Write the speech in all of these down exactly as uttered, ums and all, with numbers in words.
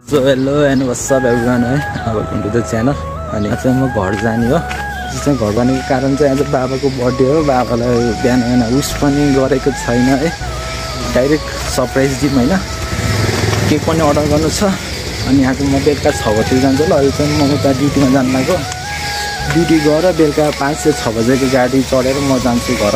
So hello and what's up everyone है welcome to the channel अनि आज म घर जाने हो चाहिँ घर जानेको कारण चाहिँ आज बाबाको बर्थडे हो बाबालाई बिहान बिहान उस पनि गरेको छैन है डाइरेक्ट सरप्राइज दिम हैन केक पनि अर्डर गर्नु छ अनि आज म बेलुका छ बजे जान्छु ल अहिले चाहिँ म उता ड्युटीमा जान लाग्यो ड्युटी गएर बेलुका पाँच से छ बजेको गाडी चढेर म जान्छु घर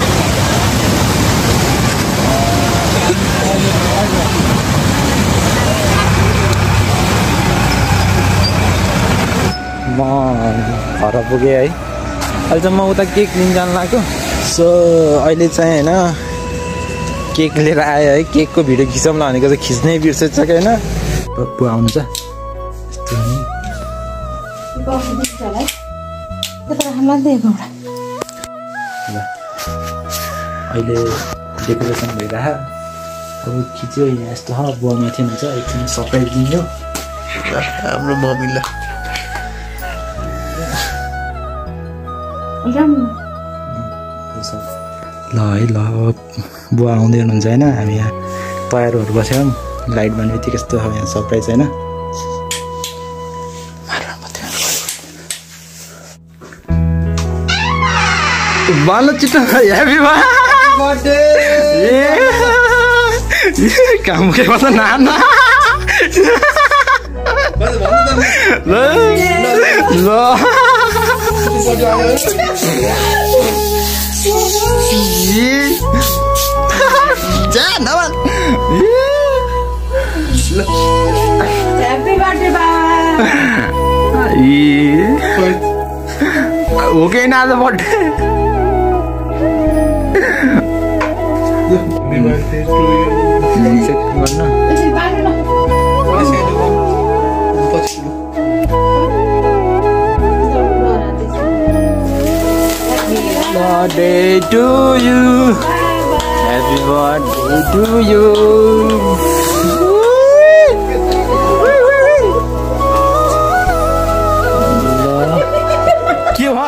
म घर पुगेँ है अहिले चाहिँ म उता केक लिन जान लाग्यो सो अहिले चाहिँ हैन केक लिएर आयो है केकको भिडियो खिचौँ ल भनेको चाहिँ खिच्नै बिर्सेछ कि हैन पप्पु आउनु छ अहिले डेकोरेसन भइरहेको अब खिच्यो यहाँ यस्तो ह बुवा माथि हुन्छ एकछिन सरप्राइज दिन्छु हाम्रो मम्मीलाई ल है ल बुवा आउँदै हुनुहुन्छ होइन हामी यहाँ तयारहरू बस्यौँ लाइट बन्ने बित्तिकै यस्तो अब यहाँ सरप्राइज होइन बालो चिट्टा ह्यापी बर्थडे काम के भन्छ नाना ल ल जा नवन हैप्पी बर्थडे बा ओके ना आज birthday happy birthday to you गर्नु birthday to you happy birthday to you के हो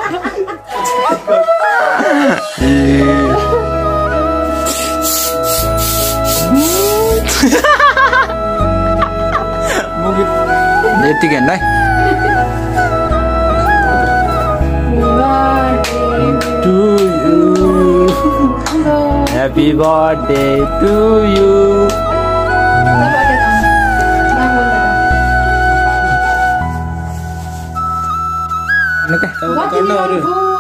यतिकै हैन to you happy birthday to you नका गर्न अरु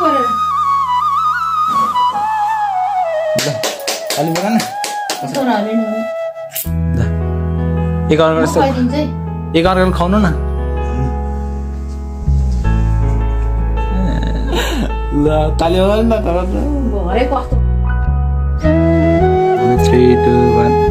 ल अलि बगान छोराले नि ल एक अर्को यस्तो एक अर्को खाउनु न ल ताली बजाउनु न तर भरे कस्तो three two one